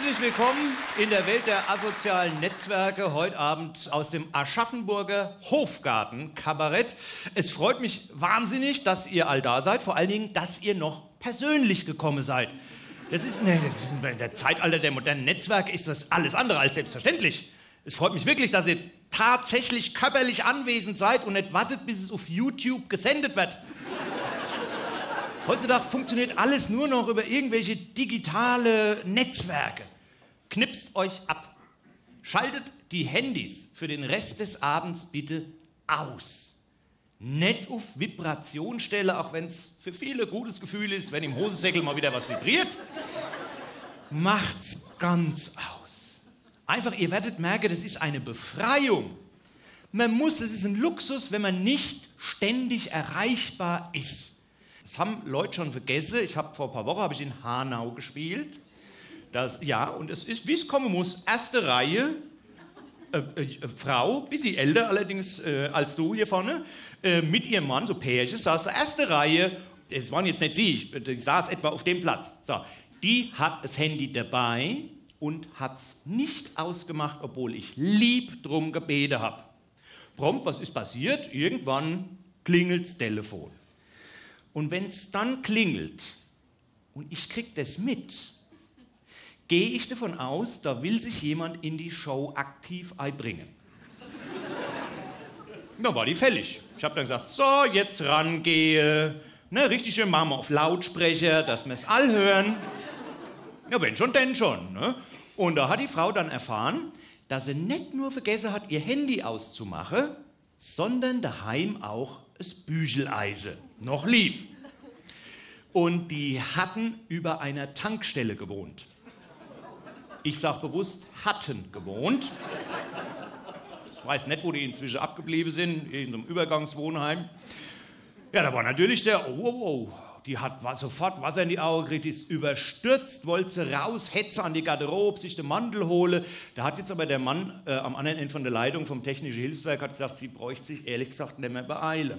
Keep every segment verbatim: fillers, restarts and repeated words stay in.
Herzlich willkommen in der Welt der asozialen Netzwerke, heute Abend aus dem Aschaffenburger Hofgarten Kabarett. Es freut mich wahnsinnig, dass ihr all da seid, vor allen Dingen, dass ihr noch persönlich gekommen seid. Das ist, ne, das ist in der Zeitalter der modernen Netzwerke ist das alles andere als selbstverständlich. Es freut mich wirklich, dass ihr tatsächlich körperlich anwesend seid und nicht wartet, bis es auf YouTube gesendet wird. Heutzutage funktioniert alles nur noch über irgendwelche digitale Netzwerke. Knipst euch ab. Schaltet die Handys für den Rest des Abends bitte aus. Nicht auf Vibration stellen, auch wenn es für viele gutes Gefühl ist, wenn im Hosensäckel mal wieder was vibriert. Macht's ganz aus. Einfach, ihr werdet merken, das ist eine Befreiung. Man muss, es ist ein Luxus, wenn man nicht ständig erreichbar ist. Das haben Leute schon vergessen. Ich habe vor ein paar Wochen habe ich in Hanau gespielt. Das, ja, und es ist, wie es kommen muss, erste Reihe, äh, äh, Frau, bisschen älter allerdings äh, als du hier vorne, äh, mit ihrem Mann, so Pärchen, saß der erste Reihe, das waren jetzt nicht sie, ich, ich saß etwa auf dem Platz. So, die hat das Handy dabei und hat es nicht ausgemacht, obwohl ich lieb drum gebeten habe. Prompt, was ist passiert? Irgendwann klingelt das Telefon. Und wenn es dann klingelt und ich krieg das mit, gehe ich davon aus, da will sich jemand in die Show aktiv einbringen. Da war die fällig. Ich habe dann gesagt, so, jetzt rangehe, ne, richtig schön machen wir auf Lautsprecher, dass wir es all hören. Ja, wenn schon, denn schon. Ne? Und da hat die Frau dann erfahren, dass sie nicht nur vergessen hat, ihr Handy auszumachen, sondern daheim auch das Bügeleisen noch lief. Und die hatten über einer Tankstelle gewohnt. Ich sage bewusst, hatten gewohnt. Ich weiß nicht, wo die inzwischen abgeblieben sind, in so einem Übergangswohnheim. Ja, da war natürlich der, oh, oh, oh, die hat war sofort Wasser in die Augen gekriegt, ist überstürzt, wollte sie raus, hetze an die Garderobe, sich den Mantel hole. Da hat jetzt aber der Mann äh, am anderen Ende von der Leitung vom Technischen Hilfswerk hat gesagt, sie bräuchte sich ehrlich gesagt nicht mehr beeilen.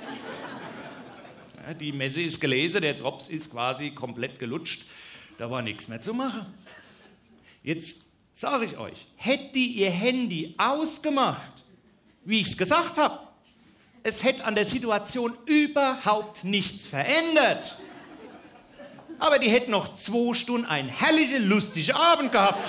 Ja, die Messe ist gelesen, der Drops ist quasi komplett gelutscht, da war nichts mehr zu machen. Jetzt sage ich euch, hätte die ihr Handy ausgemacht, wie ich es gesagt habe, es hätte an der Situation überhaupt nichts verändert. Aber die hätten noch zwei Stunden einen herrlichen, lustigen Abend gehabt.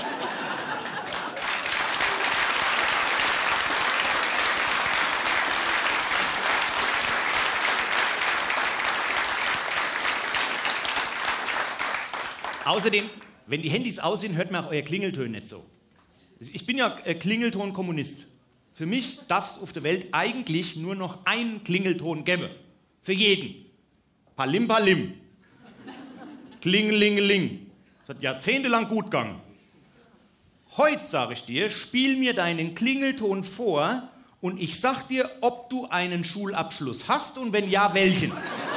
Außerdem, wenn die Handys aus sind, hört man auch euer Klingelton nicht so. Ich bin ja Klingelton-Kommunist. Für mich darf es auf der Welt eigentlich nur noch einen Klingelton geben. Für jeden. Palim, palim. Klingelingeling. Das hat jahrzehntelang gut gegangen. Heute, sage ich dir, spiel mir deinen Klingelton vor und ich sag dir, ob du einen Schulabschluss hast und wenn ja, welchen.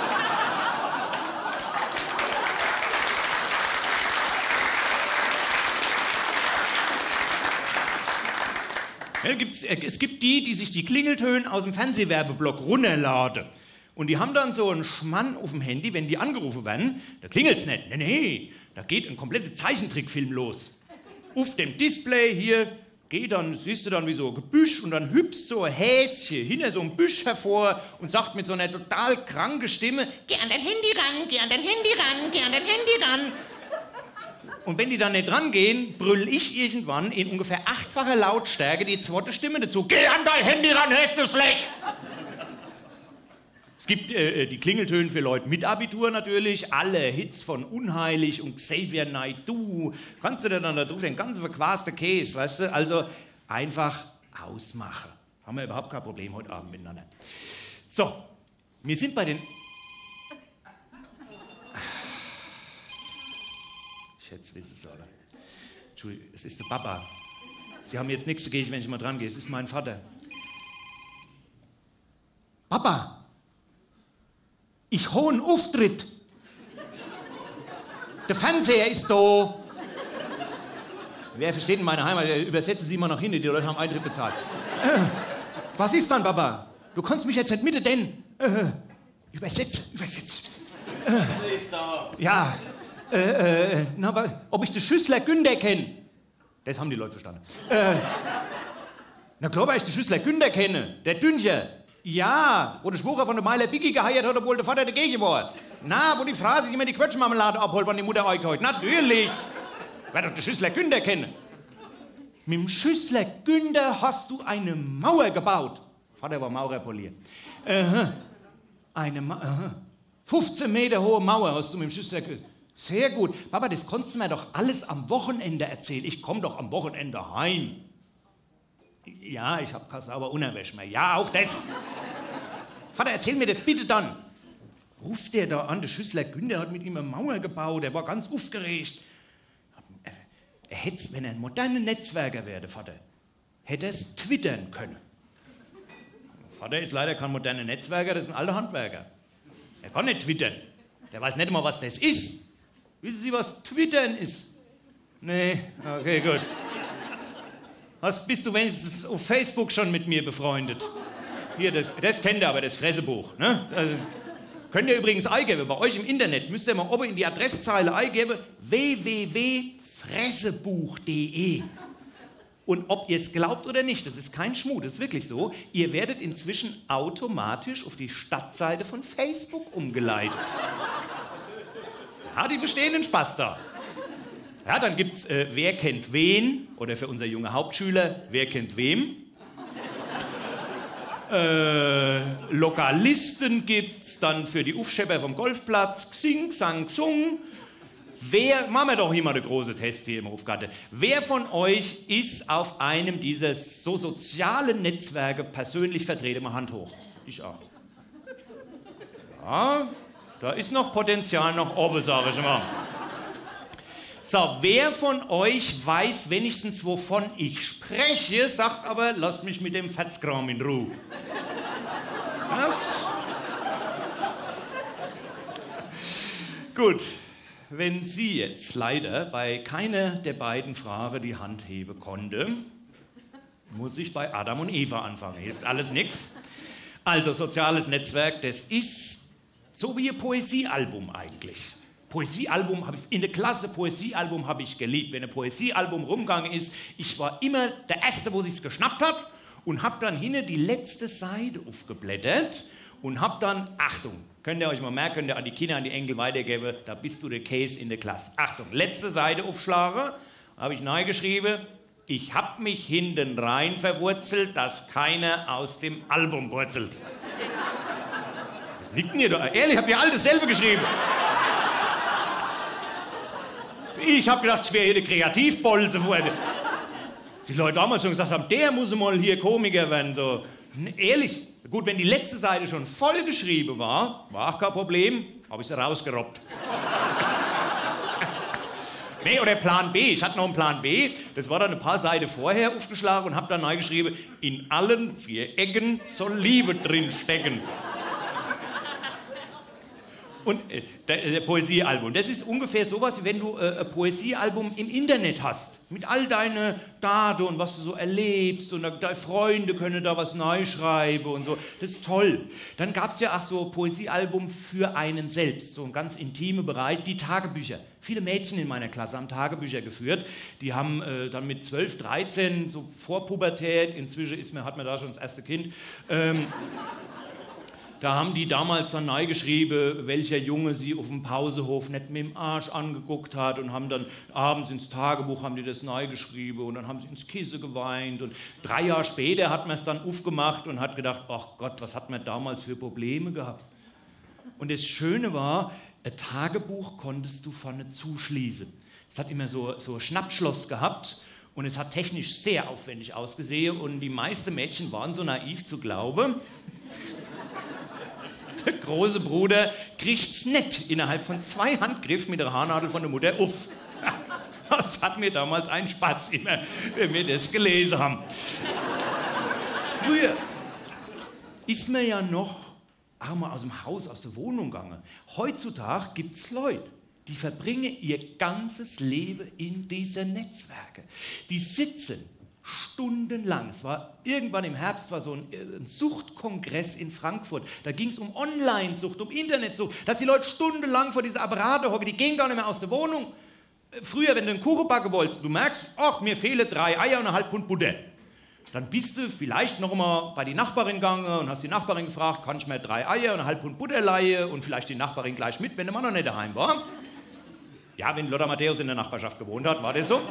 Ja, gibt's, es gibt die, die sich die Klingeltöne aus dem Fernsehwerbeblock runterladen. Und die haben dann so einen Schmann auf dem Handy, wenn die angerufen werden, da klingelt's nicht. Nee, nee, da geht ein kompletter Zeichentrickfilm los. Auf dem Display hier geht dann, siehst du dann wie so ein Gebüsch und dann hüpft so ein Häschen hinter so einem Büsch hervor und sagt mit so einer total kranken Stimme, geh an dein Handy ran, geh an dein Handy ran, geh an dein Handy ran. Und wenn die dann nicht rangehen, brüll ich irgendwann in ungefähr achtfacher Lautstärke die zweite Stimme dazu. Geh an dein Handy ran, hörst du schlecht! Es gibt äh, die Klingeltöne für Leute mit Abitur natürlich. Alle Hits von Unheilig und Xavier Naidoo. Kannst du dir dann da drauf den ganzen verquasten Käse, weißt du? Also einfach ausmachen. Haben wir überhaupt kein Problem heute Abend miteinander. So, wir sind bei den... Ich hätte es wissen sollen. Entschuldigung, es ist der Papa. Sie haben jetzt nichts dagegen, wenn ich mal dran gehe. Es ist mein Vater. Papa, ich habe einen Auftritt. Der Fernseher ist da. Wer versteht in meiner Heimat? Übersetze Sie mal nach hinten, die Leute haben Eintritt bezahlt. Äh, was ist dann, Papa? Du kannst mich jetzt nicht mitte, denn... Äh, übersetze, übersetze. Äh, ist da. Ja. Äh, äh, na, was, ob ich den Schüssler Günther kenne? Das haben die Leute verstanden. Äh, na klar, weil ich den Schüssler Günther kenne. Der Düncher. Ja, wo der Schwucher von der Meiler Biggie geheiert hat, obwohl der Vater dagegen war. Na, wo die Frau sich immer die Quetschmarmelade abholt, wenn die Mutter eingehört. Natürlich. Wer doch den Schüssler Günther kennen. Mit dem Schüssler Günther hast du eine Mauer gebaut. Vater war Maurerpolier. Aha. Eine Mauer. Aha. fünfzehn Meter hohe Mauer hast du mit dem Schüssler Günther. Sehr gut. Papa, das konntest du mir doch alles am Wochenende erzählen. Ich komme doch am Wochenende heim. Ja, ich habe keine saubere Unterwäsche mehr. Ja, auch das. Vater, erzähl mir das bitte dann. Ruft der da an, der Schüssler Günther hat mit ihm eine Mauer gebaut, er war ganz aufgeregt. Er hätte es, wenn er ein moderner Netzwerker wäre, Vater, hätte er es twittern können. Vater ist leider kein moderner Netzwerker, das sind alle Handwerker. Er kann nicht twittern. Der weiß nicht mal, was das ist. Wissen Sie, was Twittern ist? Nee, okay, gut. Was, bist du wenigstens auf Facebook schon mit mir befreundet? Hier, das, das kennt ihr aber, das Fressebuch. Ne? Also, könnt ihr übrigens eingeben, bei euch im Internet müsst ihr mal oben in die Adresszeile eingeben, w w w punkt fressebuch punkt de. Und ob ihr es glaubt oder nicht, das ist kein Schmuh, das ist wirklich so, ihr werdet inzwischen automatisch auf die Stadtseite von Facebook umgeleitet. Ja, die verstehen den Spaß da. Ja, dann gibt's äh, Wer kennt wen? Oder für unser junger Hauptschüler, Wer kennt wem? äh, Lokalisten gibt's dann für die Ufschepper vom Golfplatz, Xing, Xang, Xung. Wer, machen wir doch hier mal den großen Test hier im Hofgarten. Wer von euch ist auf einem dieser so sozialen Netzwerke persönlich vertreten? Mal Hand hoch. Ich auch. Ja, da ist noch Potenzial nach oben, sage ich mal. So, wer von euch weiß wenigstens, wovon ich spreche, sagt aber, lasst mich mit dem Fetzkram in Ruhe. Das? Gut, wenn sie jetzt leider bei keiner der beiden Fragen die Hand heben konnte, muss ich bei Adam und Eva anfangen. Hilft alles nichts. Also, soziales Netzwerk, das ist so wie ein Poesiealbum eigentlich. Poesiealbum habe ich in der Klasse, Poesiealbum habe ich geliebt. Wenn ein Poesiealbum rumgegangen ist, ich war immer der Erste, wo sich's geschnappt hat und habe dann hinten die letzte Seite aufgeblättert und habe dann, Achtung, könnt ihr euch mal merken, könnt ihr an die Kinder, an die Enkel weitergeben, da bist du der Case in der Klasse. Achtung, letzte Seite aufschlagen, habe ich neu geschrieben, ich habe mich hinten rein verwurzelt, dass keiner aus dem Album wurzelt. Was liegt denn hier da? Ehrlich, habt ihr all dasselbe geschrieben? Ich habe gedacht, ich wäre hier der Kreativbolze. Die Leute damals schon gesagt haben, der muss mal hier Komiker werden. So. Ehrlich, gut, wenn die letzte Seite schon voll geschrieben war, war auch kein Problem, habe ich sie rausgerobbt. Nee, oder Plan B. Ich hatte noch einen Plan B. Das war dann ein paar Seiten vorher aufgeschlagen und habe dann neu geschrieben, in allen vier Ecken soll Liebe drin stecken. Und äh, der, der Poesiealbum, das ist ungefähr sowas, wie wenn du äh, ein Poesiealbum im Internet hast. Mit all deinen Daten und was du so erlebst und deine Freunde können da was neu schreiben und so. Das ist toll. Dann gab es ja auch so Poesiealbum für einen selbst, so ein ganz intimer Bereich, die Tagebücher. Viele Mädchen in meiner Klasse haben Tagebücher geführt. Die haben äh, dann mit zwölf, dreizehn, so vor Pubertät, inzwischen ist mir, hat man da schon das erste Kind, ähm, da haben die damals dann neu geschrieben, welcher Junge sie auf dem Pausehof nicht mit dem Arsch angeguckt hat und haben dann abends ins Tagebuch haben die das neu geschrieben und dann haben sie ins Kissen geweint und drei Jahre später hat man es dann aufgemacht und hat gedacht, ach Gott, was hat man damals für Probleme gehabt? Und das Schöne war, ein Tagebuch konntest du vorne zuschließen. Es hat immer so, so ein Schnappschloss gehabt und es hat technisch sehr aufwendig ausgesehen und die meisten Mädchen waren so naiv zu glauben, der große Bruder kriegt's nicht innerhalb von zwei Handgriffen mit der Haarnadel von der Mutter auf. Das hat mir damals einen Spaß immer, wenn wir das gelesen haben. Früher ist man ja noch auch mal aus dem Haus, aus der Wohnung gegangen. Heutzutage gibt's Leute, die verbringen ihr ganzes Leben in diese Netzwerke. Die sitzen Stundenlang. Es war irgendwann im Herbst war so ein, ein Suchtkongress in Frankfurt. Da ging es um Online-Sucht, um Internetsucht, dass die Leute stundenlang vor diese Apparate hocken, die gehen gar nicht mehr aus der Wohnung. Früher, wenn du einen Kuchen backen wolltest, du merkst, ach, mir fehlen drei Eier und ein halb Pfund Butter. Dann bist du vielleicht noch mal bei die Nachbarin gegangen und hast die Nachbarin gefragt, kann ich mir drei Eier und ein halb Pfund Butter leihen und vielleicht die Nachbarin gleich mit, wenn der Mann noch nicht daheim war. Ja, wenn Lothar Matthäus in der Nachbarschaft gewohnt hat, war das so.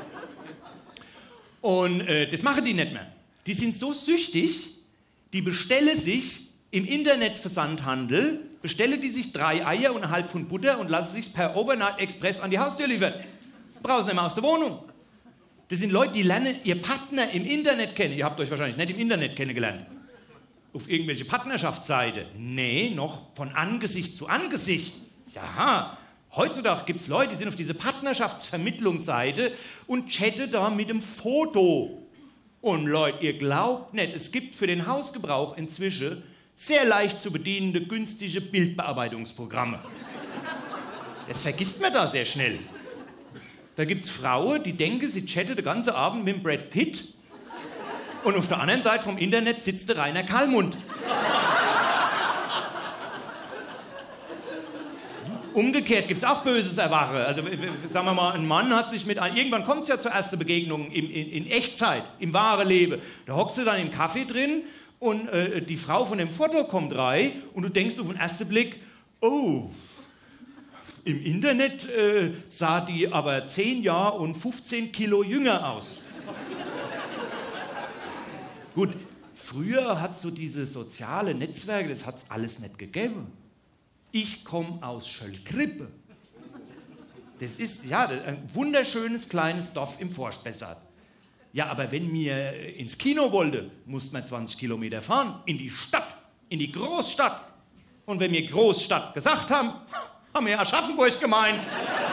Und äh, das machen die nicht mehr. Die sind so süchtig, die bestellen sich im Internetversandhandel, bestellen die sich drei Eier und ein halb Pfund Butter und lassen sich per Overnight Express an die Haustür liefern. Brauchen sie nicht mehr aus der Wohnung. Das sind Leute, die lernen ihr Partner im Internet kennen. Ihr habt euch wahrscheinlich nicht im Internet kennengelernt. Auf irgendwelche Partnerschaftsseite. Nee, noch von Angesicht zu Angesicht. Ja, heutzutage gibt es Leute, die sind auf diese Partnerschaftsvermittlungsseite und chatten da mit dem Foto. Und Leute, ihr glaubt nicht, es gibt für den Hausgebrauch inzwischen sehr leicht zu bedienende, günstige Bildbearbeitungsprogramme. Das vergisst man da sehr schnell. Da gibt es Frauen, die denken, sie chatten den ganzen Abend mit dem Brad Pitt und auf der anderen Seite vom Internet sitzt der Rainer Kallmund. Umgekehrt gibt es auch böses Erwachen. Also sagen wir mal, ein Mann hat sich mit einem, irgendwann kommt es ja zur ersten Begegnung in, in, in Echtzeit, im wahren Leben. Da hockst du dann im Kaffee drin und äh, die Frau von dem Foto kommt rein und du denkst auf den ersten Blick, oh, im Internet äh, sah die aber zehn Jahre und fünfzehn Kilo jünger aus. Gut, früher hat so diese soziale Netzwerke, das hat es alles nicht gegeben. Ich komme aus Schöllkrippe. Das ist ja ein wunderschönes kleines Dorf im Vorspessart. Ja, aber wenn wir ins Kino wollte, musste man zwanzig Kilometer fahren, in die Stadt, in die Großstadt. Und wenn wir Großstadt gesagt haben, haben wir Aschaffenburg gemeint.